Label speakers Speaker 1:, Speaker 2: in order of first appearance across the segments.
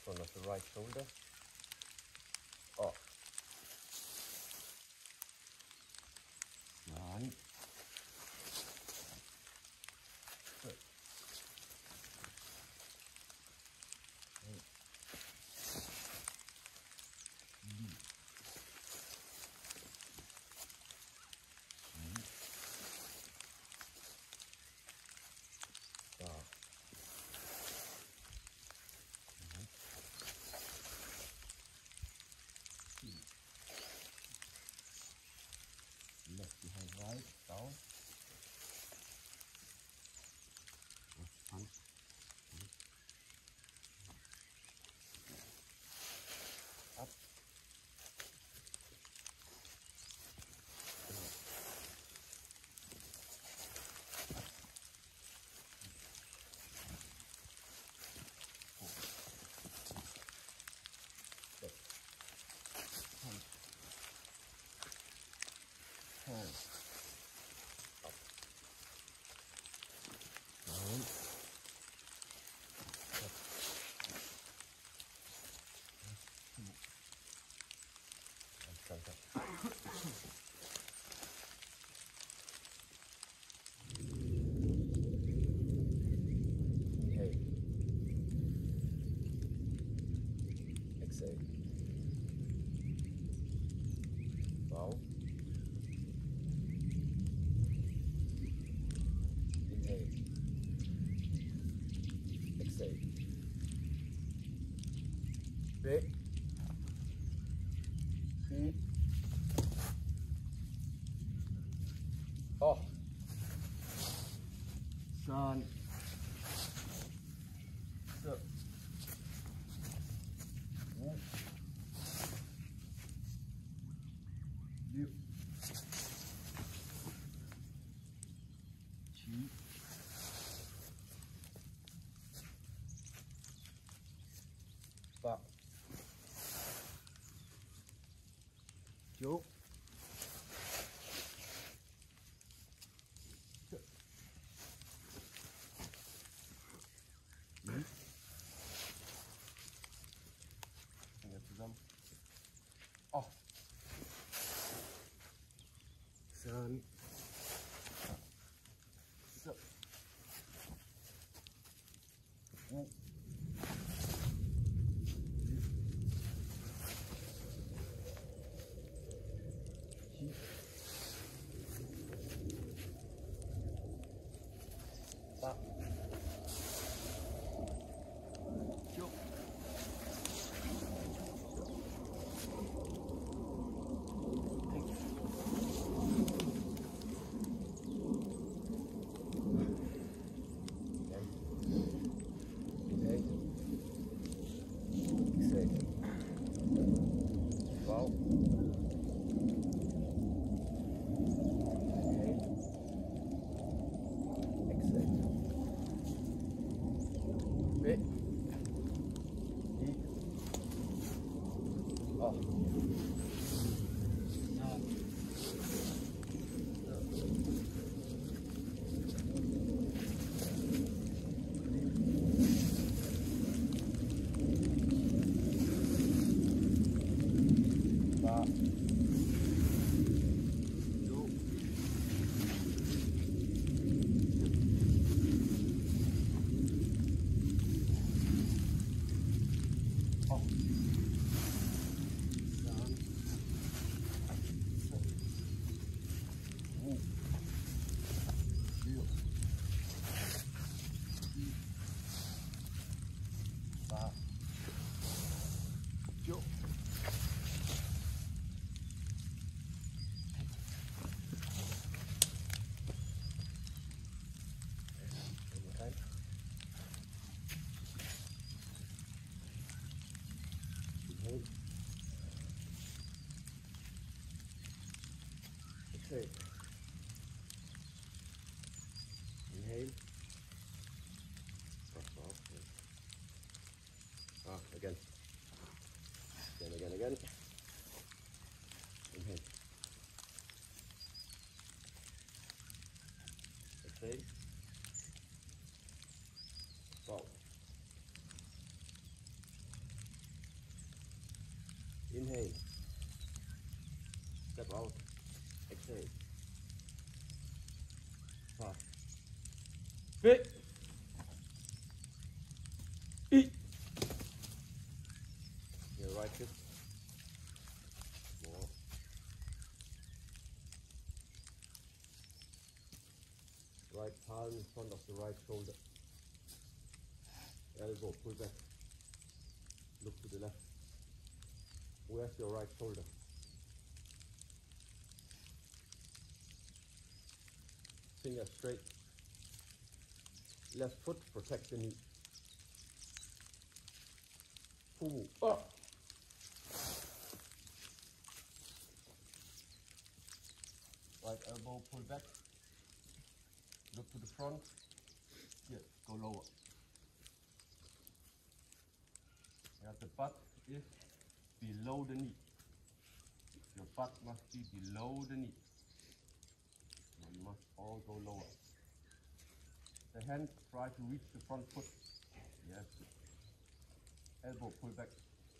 Speaker 1: front of the right shoulder. Up. Nine. Six. 8. 9. Left behind right, down. Punch. Up. Hold. Up. Down. Up. And stand up. Inhale. Exhale. Bow. Inhale. Exhale. Big. Feet. Off. Sun. Up. One. Liu. Chi. 8. 9. 10. Finger zusammen. Auf. 3. 4. 5. 6. 8. 9. 6. Inhale. Again. Again. Inhale. Exhale. Bow. Inhale. Step out. Exhale. Pass. Fit. Eat. Your right hip. More. Right palm in front of the right shoulder. Elbow, pull back. Look to the left. Where's your right shoulder? Finger straight. Left foot, protect the knee. Pull up. Right elbow, pull back. Look to the front. Here, go lower. Yeah, the butt is below the knee. Your butt must be below the knee. You must all go lower. The hand, try to reach the front foot. Yes. Elbow, pull back.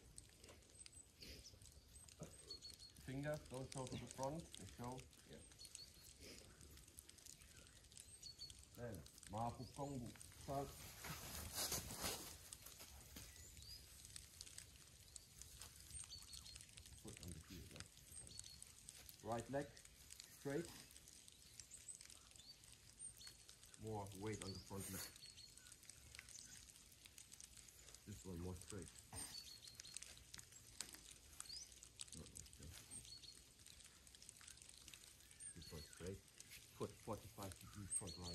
Speaker 1: Fingers don't show to the front, they show here. Then, Bu Quan. Foot on the heel. Right leg straight. More weight on the front leg. This one more straight. This one straight. Foot 45 degrees front right.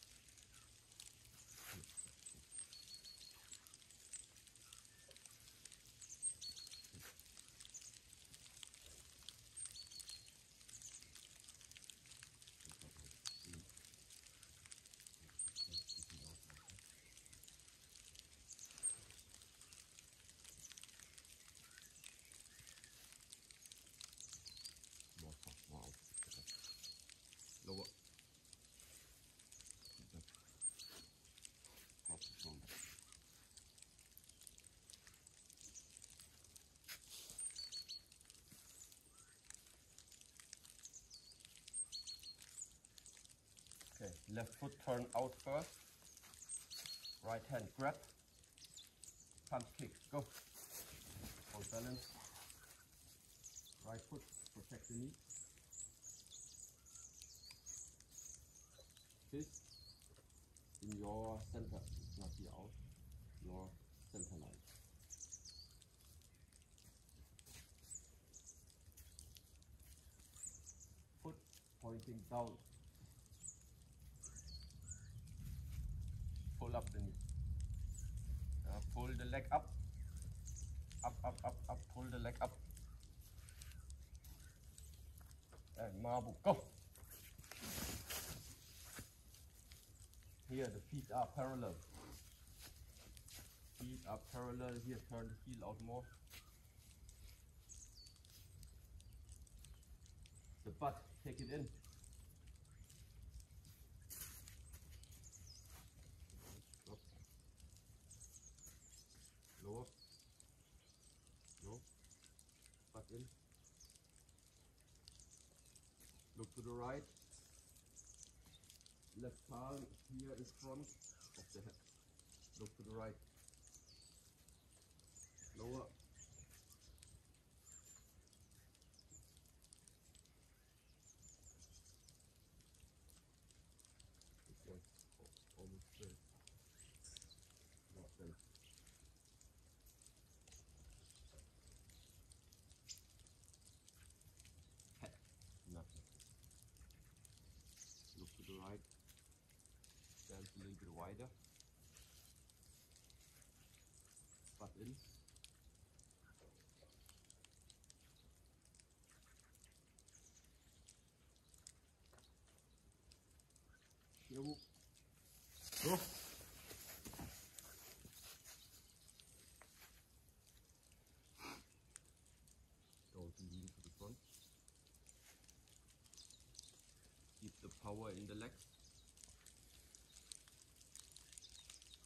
Speaker 1: Lower. Drop the shoulder. Okay, left foot turn out first. Right hand grab. Punch kick. Go. Hold balance. Right foot protect the knee. Fist in your center, it's not here out, your center line. Foot pointing down. Pull up the knee. Pull the leg up. Up, up, up, up. Pull the leg up. And Bu, go. Here the feet are parallel. Feet are parallel. Here turn the heel out more. The butt, take it in. Up. Lower. No. Butt in. Look to the right. Left palm here in front of the head. Look to the right. Lower. This one almost straight. Not then. Head. Nothing. Look to the right. Stand a little bit wider. Butt in. Here we go. Don't lean to the front. Keep the power in the legs.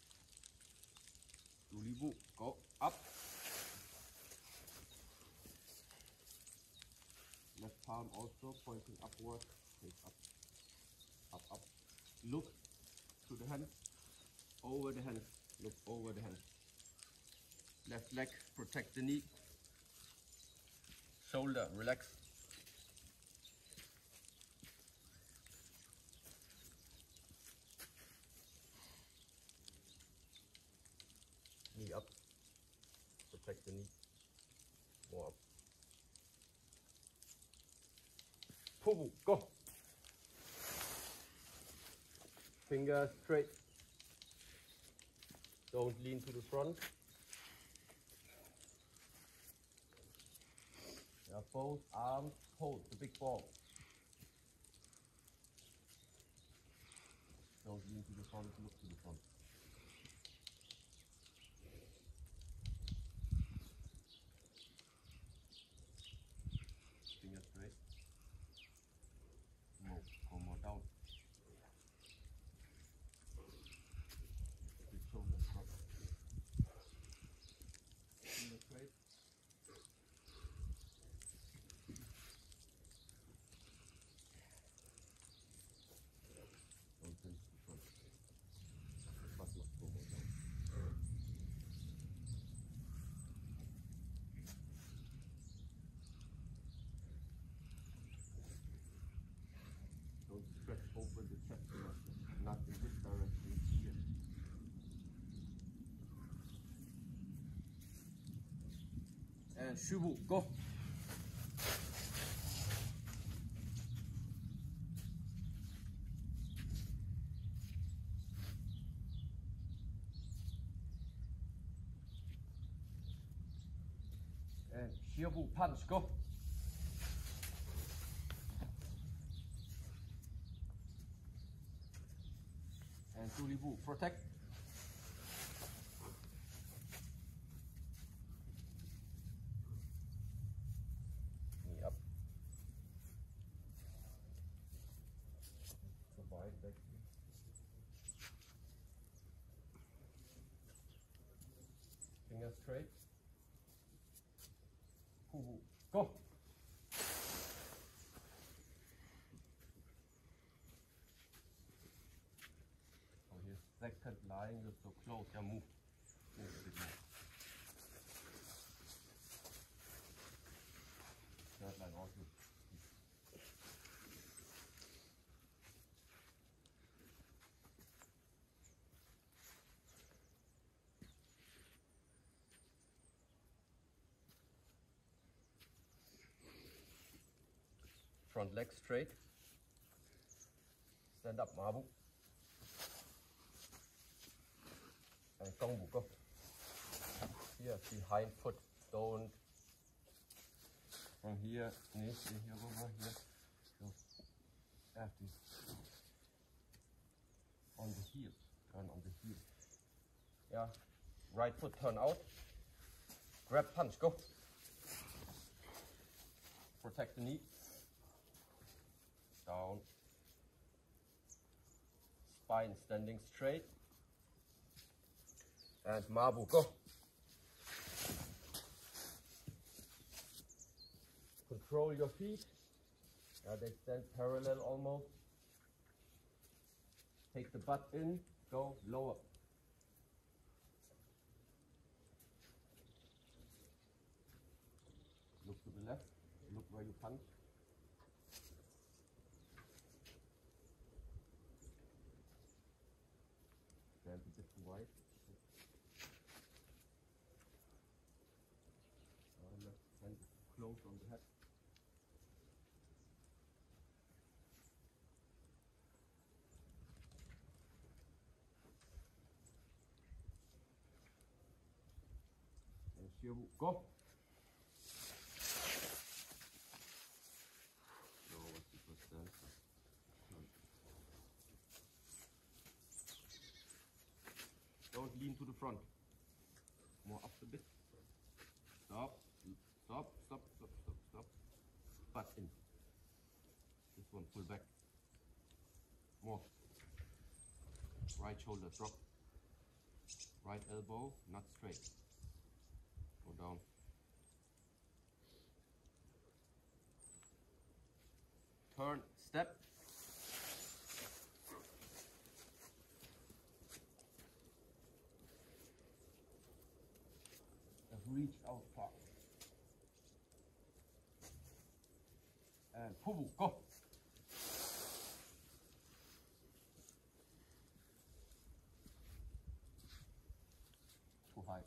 Speaker 1: Bu, go up. also pointing upward. Take up, up, up. Look to the hands, over the hands. Look over the hands. Left leg, protect the knee. Shoulder, relax. Knee up, protect the knee. More up. Pull, go. Fingers straight. Don't lean to the front. Now both arms hold the big ball. Don't lean to the front, look to the front. Fingers straight. More, go more down. Big shoulders up. Fingers straight. Don't bend to the front. But not go more down. Don't stretch open the chest too much. Not in this direction, here. And Shubu, go. And Shibu, punch, go. And Tulibu, protect. Knee up. Wide back here. Fingers straight. Go. Oh, here's second line, you're so close. Yeah, move. Move a bit more. Third line also. Front leg straight. Stand up, Mabu. And Gongbu, go. Here, behind foot. Don't. From here, knee, here, over here. So, after. On the heel. Turn on the heel. Yeah. Right foot turn out. Grab, punch, go. Protect the knee. Down. Spine standing straight. And Mabu, go. Control your feet. They stand parallel almost. Take the butt in, go lower. Look to the left, look where you punch. Stand a bit too wide. Left hand close on the head. And Shibu, go. Don't lean to the front. More up a bit. Stop. Stop. Stop. Stop. Stop. Stop. Butt in. This one, pull back. More. Right shoulder drop. Right elbow, not straight. Go down. turn, step. Just reach out far. And pull, go. Too high.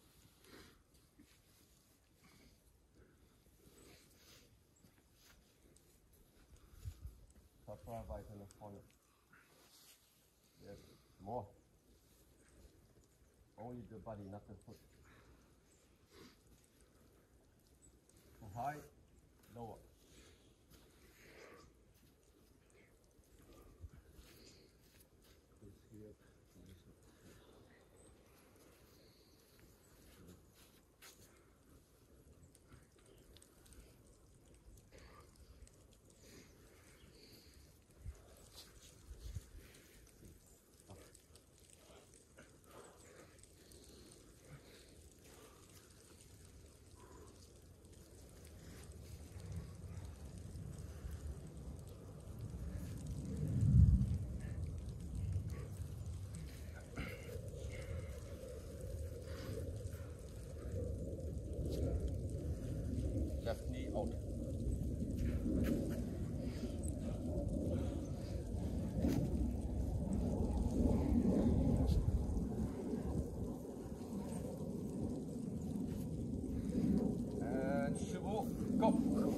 Speaker 1: Right in the corner. Yes, more. Only the body, not the foot. Too high, lower. This here. Left knee out. And Shibu, go.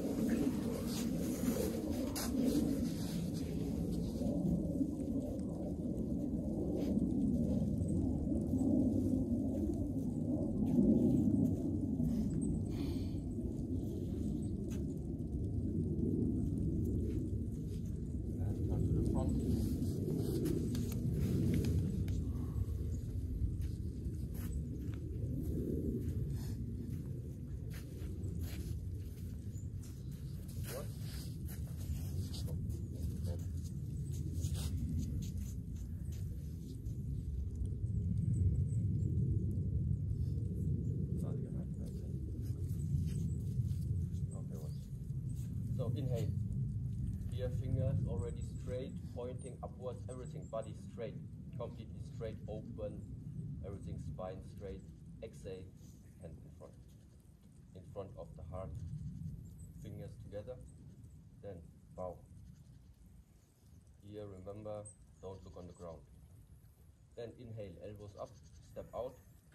Speaker 1: So inhale. Here fingers already straight, pointing upwards, everything, body straight, completely straight, open, everything, spine straight. Exhale, hand in front of the heart, fingers together, then bow. Here remember, don't look on the ground. Then inhale, elbows up, step out,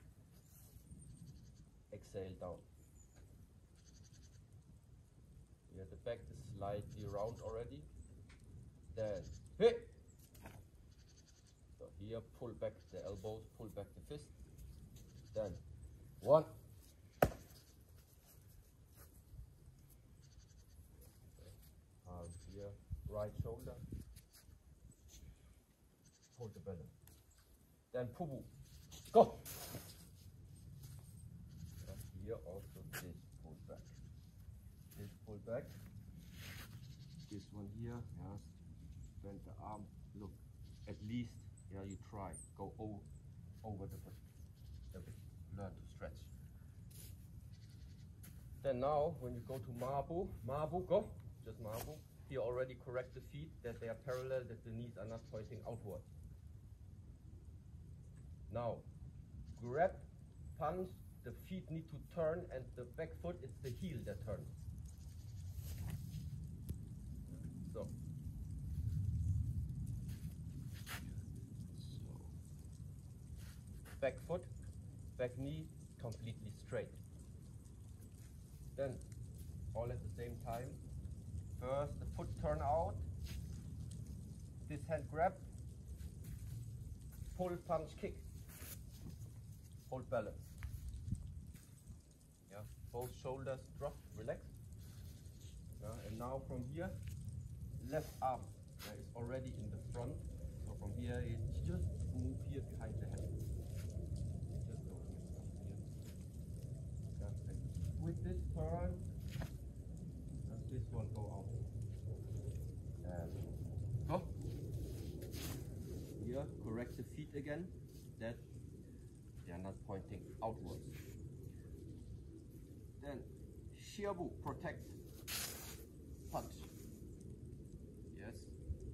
Speaker 1: exhale down. Here the back is slightly round already. Then hit. So here pull back the elbows, pull back the fist. Then 1. Arm here, right shoulder. Hold the balance. Then pubu. Go. And here also this pull back. This pull back. This one here, yes. Bend the arm. Look, at least, yeah, you try. Go over the foot. A bit. Learn to stretch. Then now, when you go to Mabu, go. Just Mabu. Here already correct the feet, that they are parallel, that the knees are not pointing outward. Now, grab, punch, the feet need to turn, and the back foot, it's the heel that turns. So. Back foot, back knee, completely straight. Then, all at the same time. First, the foot turn out. This hand grab. Pull, punch, kick. Hold balance. Yeah, both shoulders drop, relax. Yeah, and now from here, left arm is already in the front. So from here, it's just move here behind the head. Just go here. Yeah, with this turn, and this one go out. And go. Here, correct the feet again. That they are not pointing outwards. Then, Shiabu, protect, punch.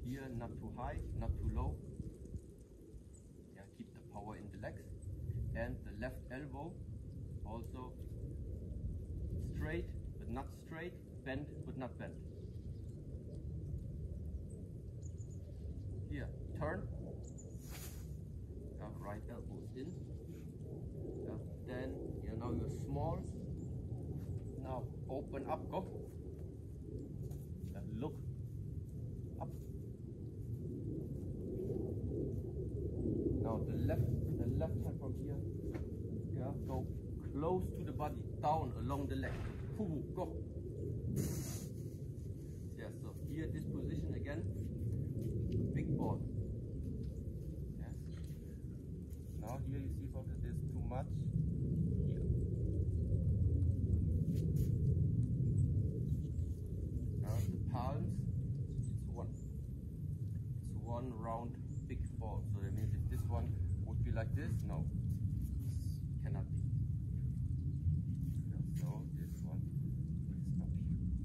Speaker 1: Here, not too high, not too low. Yeah, keep the power in the legs. And the left elbow also straight but not straight, bent but not bent. Here, turn. Right elbow is in. Then now you're small. Now open up, go. Look up. Now the left hand from here. Yeah, go close to the body, down along the leg. Go. Yeah, so here this position again. Big ball. Yes. Now here you see folks, there's too much. Here. Now the palms, it's one round big ball. So that means if this one would be like this, no, this cannot be. So this one is up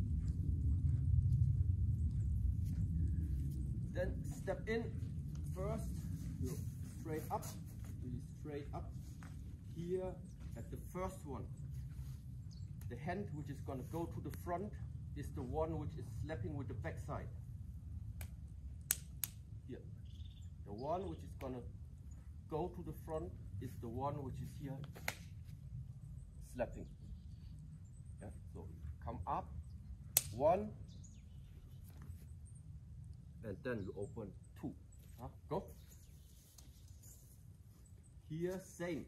Speaker 1: here. Then step in. First, look straight up, really straight up. Here at the first one, the hand which is going to go to the front is the one which is slapping with the back side. Here. The one which is going to go to the front is the one which is here slapping. Yeah. So come up, one, and then you open two. Go. Here, same.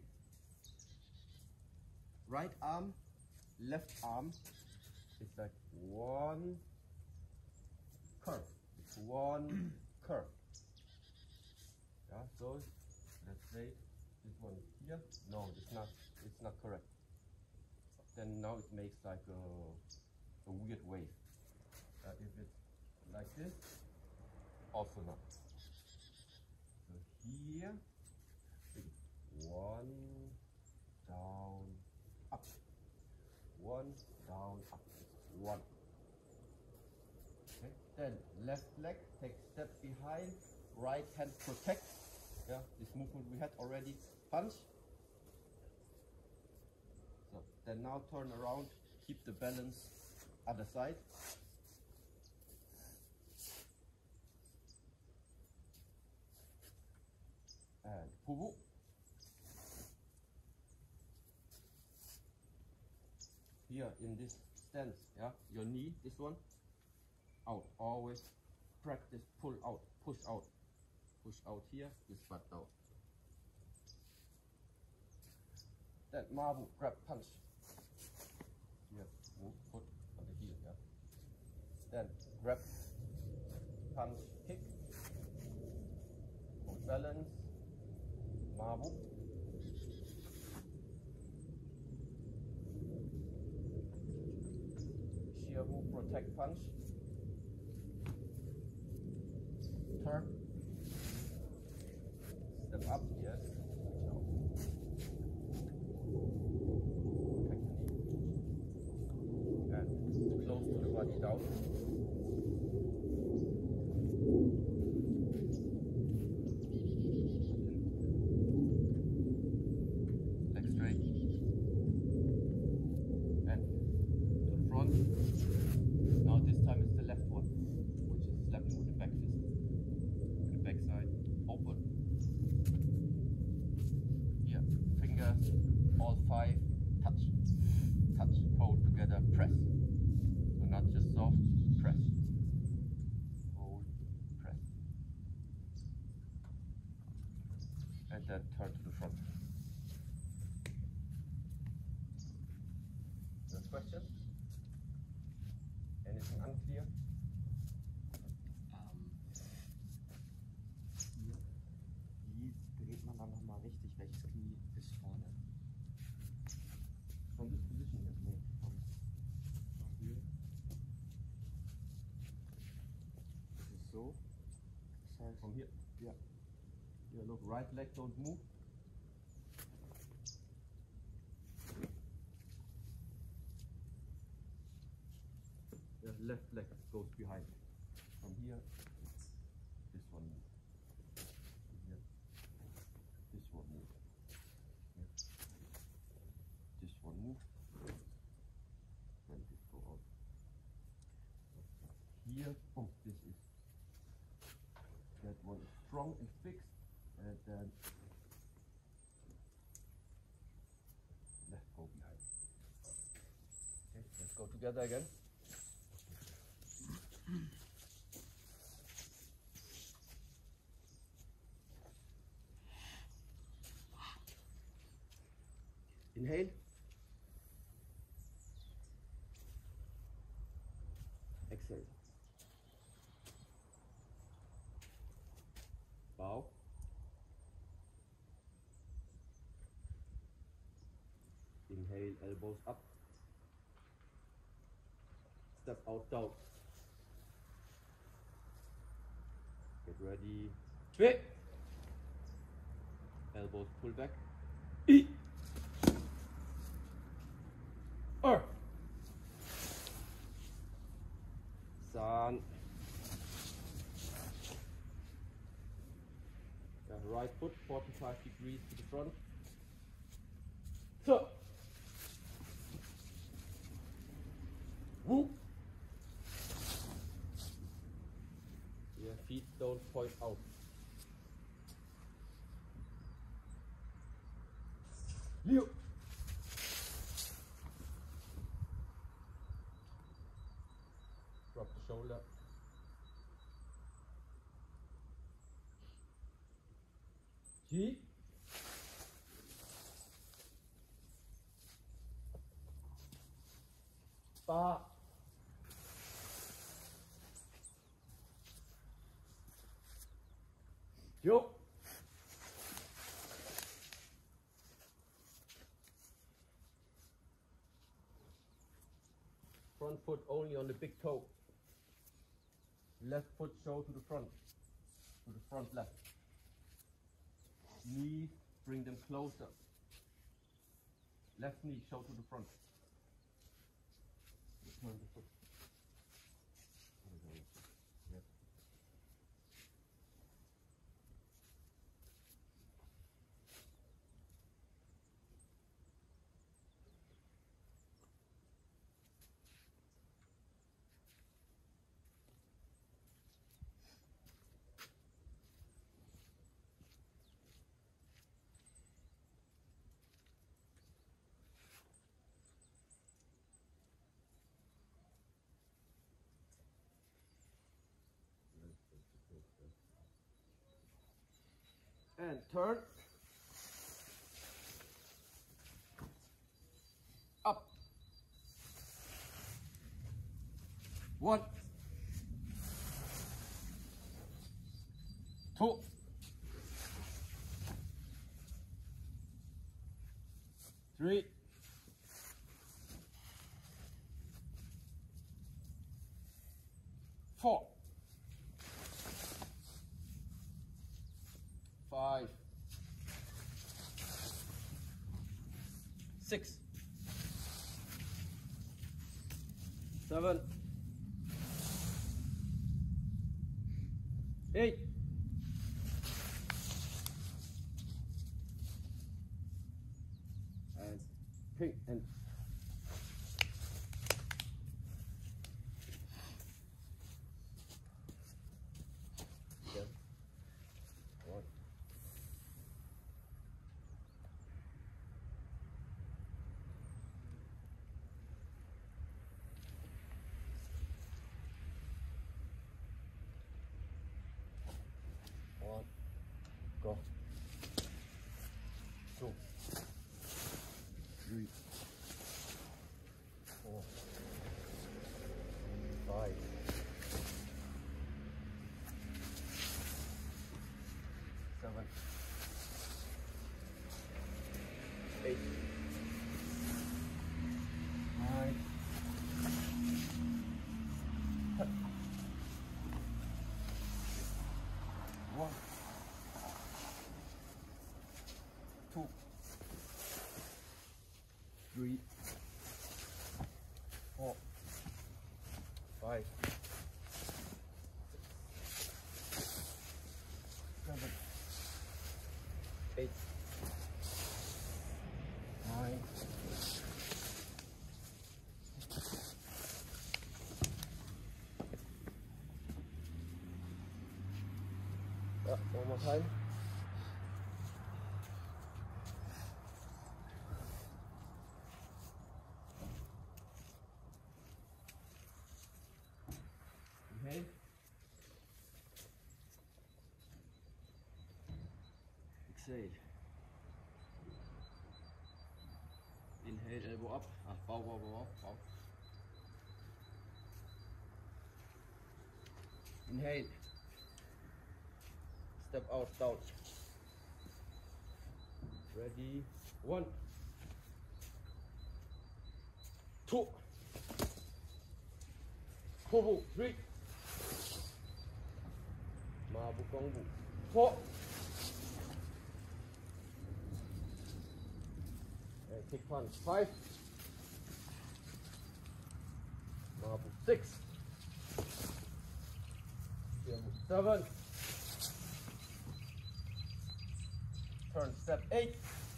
Speaker 1: Right arm, left arm. It's like one curve. It's one curve. Yeah. So let's say this one is here. No, it's not. It's not correct. Then now it makes like a weird wave. If it's like this, also not. So here, one down up, one down up, one. Okay. Then left leg, take step behind, right hand protect. Yeah, this movement we had already. Punch. So then now turn around, keep the balance other side. And Bu. Here in this stance, yeah, your knee, this one, out, always practice, pull out, push out here, this butt down. Then Mabu, grab, punch. Here, move, put on the heel, yeah. Then grab, punch, kick, hold balance, Mabu. Protect, punch, turn, step up, yes, no. Protect the knee, and close to the body down. Leg straight, and to the front. Now this time it's the left one, which is slapping with the back fist. With the back side, open. Here, fingers, all five, touch, touch, hold together, press. So not just soft, press. Hold, press. And then turn to the front. Next question? Anything unclear?
Speaker 2: Hier. Wie dreht man dann nochmal richtig? Welches Knie ist vorne?
Speaker 1: From this position here?
Speaker 2: Nee, von hier. Das ist so. Das heißt,
Speaker 1: From here?
Speaker 2: ja.
Speaker 1: Here, look, right leg don't move. The left leg goes behind. From here, here, boom, this is. That one is strong and fixed, and then let's go behind. Okay, let's go together again. Inhale. Exhale. Bow. Inhale, elbows up. Step out, down. Get ready. Three. Elbows pull back. E. San. Right foot 45 degrees to the front. So. Woo. Your feet don't point out. Liu. Drop the shoulder. Chi. Ba. Yo. Front foot only on the big toe. Left foot show to the front left. Knees, bring them closer. Left knee show to the front. Turn the foot. Yes. And turn. Up. 1, 2, 3, 4, 5, 6, 7, 8, 3, and again. 1. more time. Inhale. Exhale. Inhale, elbow up. Bow, bow, bow, bow. Inhale. Step out, down. Ready. 1, 2, 3. Bu Quan 4. And kick punch 5. Bu 6. 7. Turn step 8.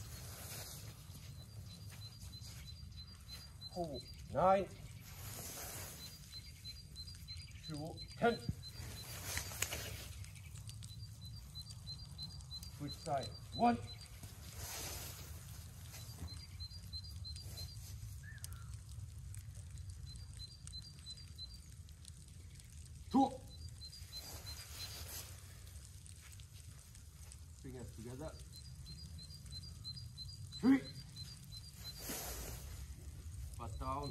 Speaker 1: 9. 10. Switch side. 1. 2. Fingers together. 3. Butt down.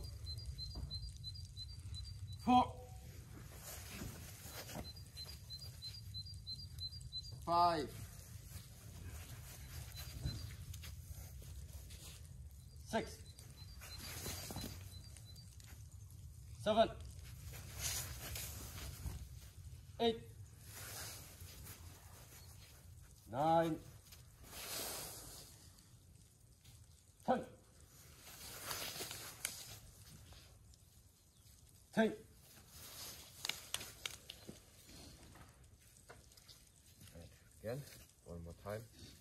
Speaker 1: 4. 5. 6. 7. 8. 9. 10. 10. Again, one more time.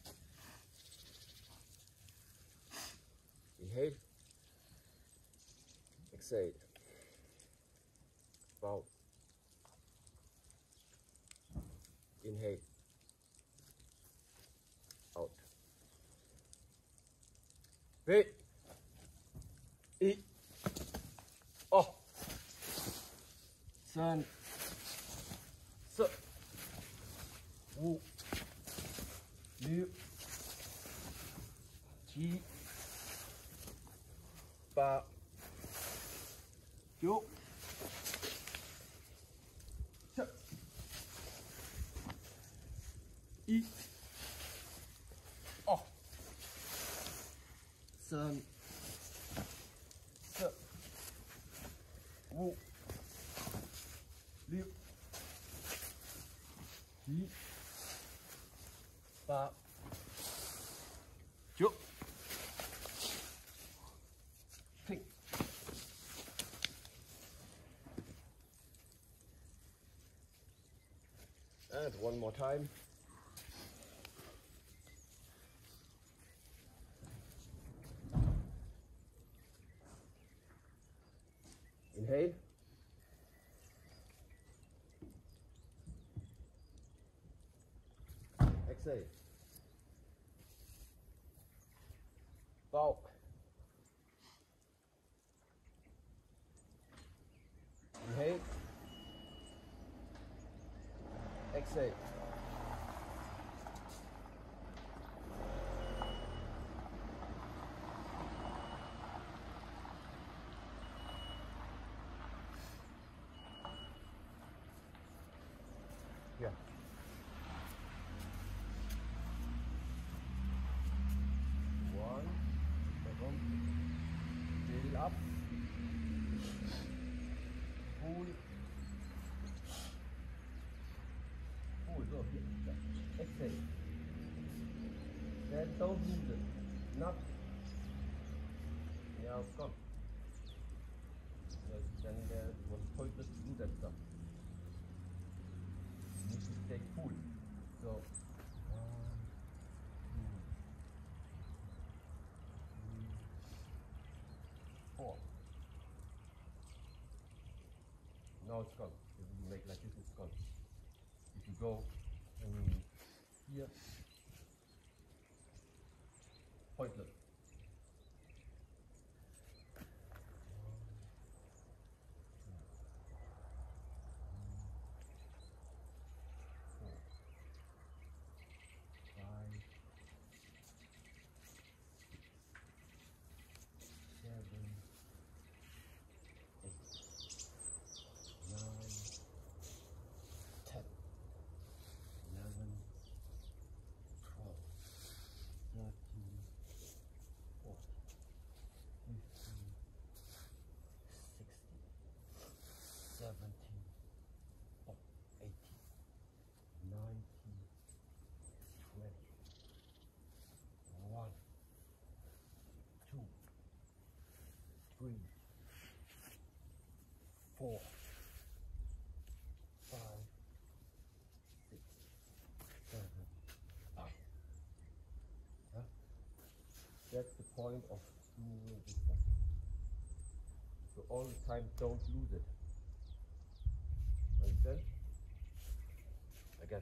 Speaker 1: Inhale. Exhale. Bow. Inhale. Out. 3. 1. Off. 3. 4. 5. 6. 7. 8. 9. 10. 1. Off. 3. 4. 5. 6. 7. 8. 9. 10. And one more time. Inhale. Exhale. Bow. Inhale. Exhale. Yeah. One. Build up. Pull. Pull. So here. Exhale. Then don't move it. Not. Yeah, it's gone. Then there was pointless to do that stuff. You need to stay cool. So 1, 2, 3, 4. Now it's gone. If you make like this, it's gone. If you go Here. Point lift. Three, 4, 5, 6, 7, 8. Yeah? That's the point of doing this stuff. So all the time, don't lose it. Understand? Again.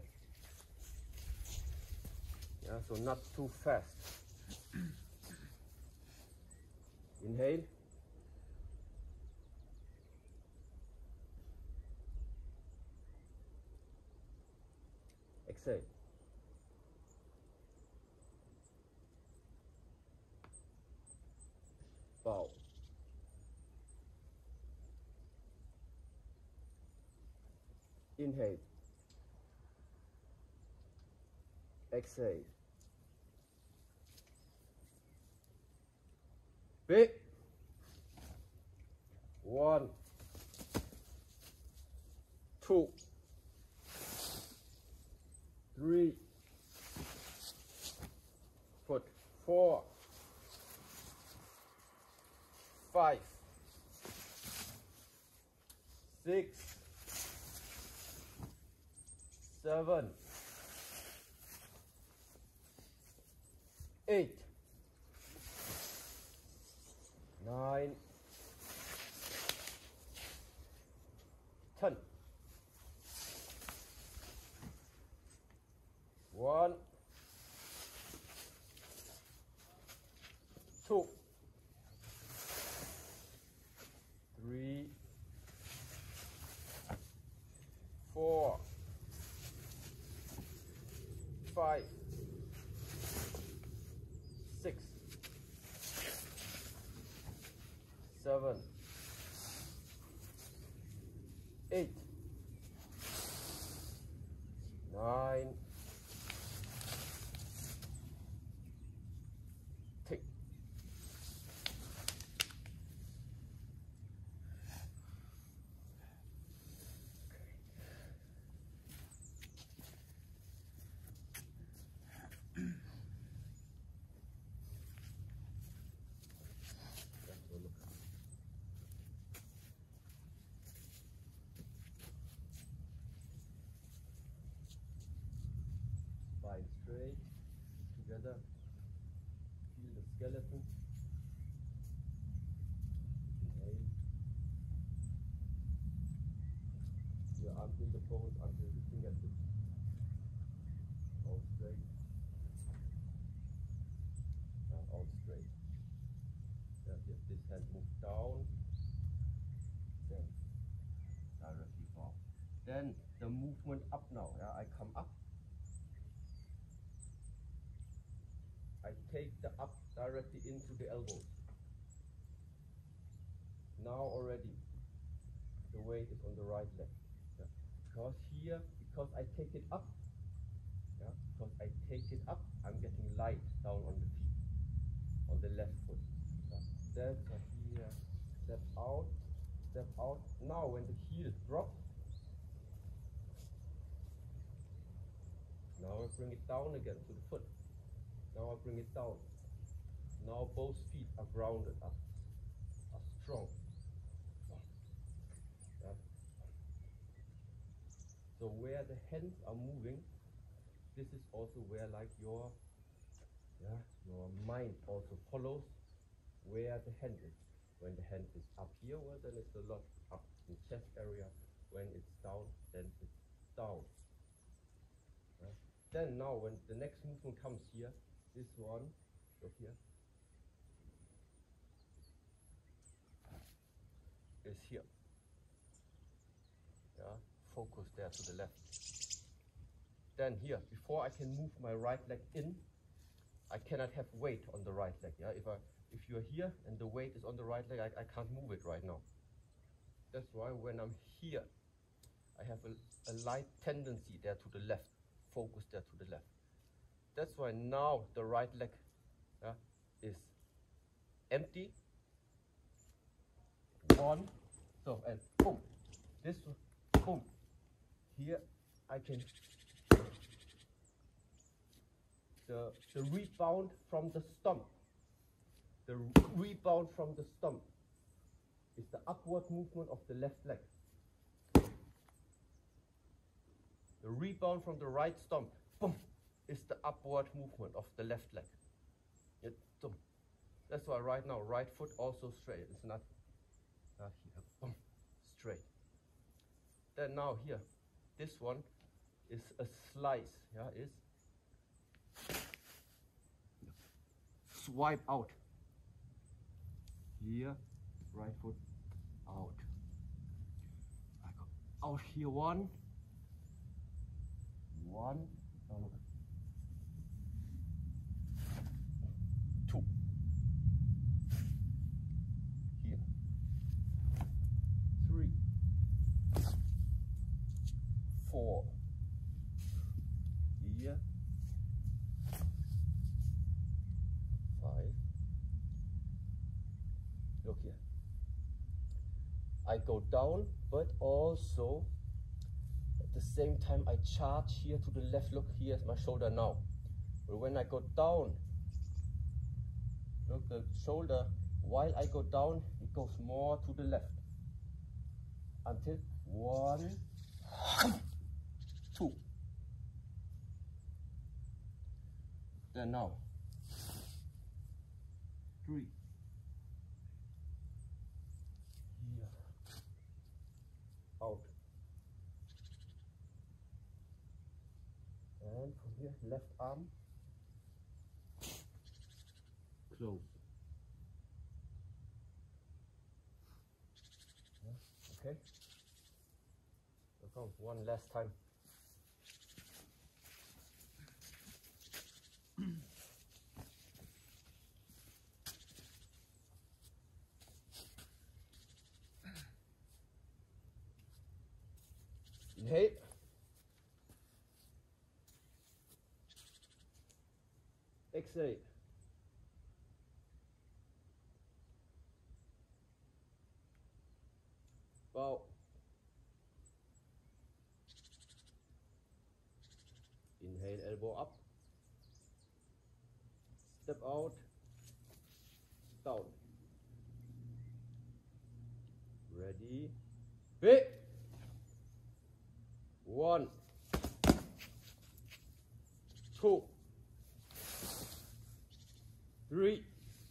Speaker 1: Yeah, so not too fast. Inhale. Exhale. Bow. Inhale. Exhale. Big. 1, 2, 3, foot 4, 5, 6, 7, 8, 9, 10. 1, 2, 3, 4, 5, 6, 7, 8, 9, 10. Spine straight, together, feel the skeleton. Inhale. Here until the pose, until the fingertips. All straight. All straight. Yeah, here, this hand move down. Then directly bow. Then the movement up now. Yeah, I come up. I take the up directly into the elbows. Now already the weight is on the right leg. Yeah. Because I take it up, yeah, because I take it up, I'm getting light down on the feet, on the left foot. Yeah. Step here, step out, step out. Now when the heel drops, now I bring it down again to the foot. Now I bring it down. Now both feet are grounded, are strong. Yeah. So where the hands are moving, this is also where like your mind also follows where the hand is. When the hand is up here, well, then it's a lot up in chest area. When it's down, then it's down. Yeah. Then now when the next movement comes here, this one, look here, is here. Yeah, focus there to the left. Then here, before I can move my right leg in, I cannot have weight on the right leg. Yeah, if you're here and the weight is on the right leg, I can't move it right now. That's why when I'm here, I have a light tendency there to the left, focus there to the left. That's why now the right leg is empty. One, so, and boom, this one, boom. Here I can, the rebound from the stomp. The rebound from the stomp is the upward movement of the left leg. The rebound from the right stomp, boom, is the upward movement of the left leg. Boom. That's why right now, right foot also straight. It's not here, boom, straight. Then now here, this one is a slice. Yeah, is swipe out. Here, right foot out. I go out here, one, oh, look. Two. Here. Three. Four. Here. Five. Look here. I go down, but also at the same time I charge here to the left. Look, here's my shoulder now. But when I go down, look, the shoulder, while I go down, it goes more to the left. Until one, two. Then now, three. Here. Out. And from here, left arm, close. Yeah, okay. So come, one last time. Inhale. Exhale. Bow. Inhale, elbow up. Step out. Down. Ready. Big. One. Two. Three.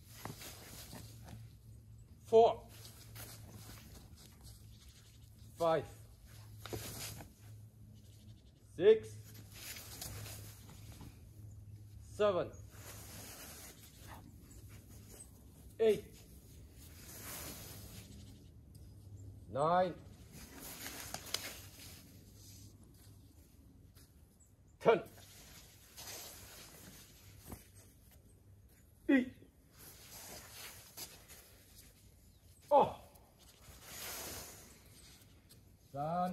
Speaker 1: Four. Five. Six. Seven. 8. 9. 10. 8. Oh. 3.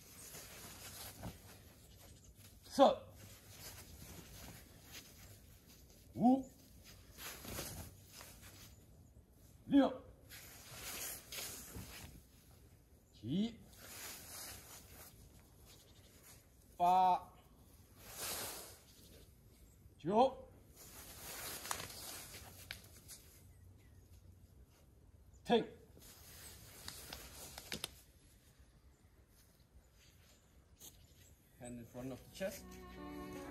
Speaker 1: 4. 5. 6. 7. 8. 9. 10. Hand in front of the chest.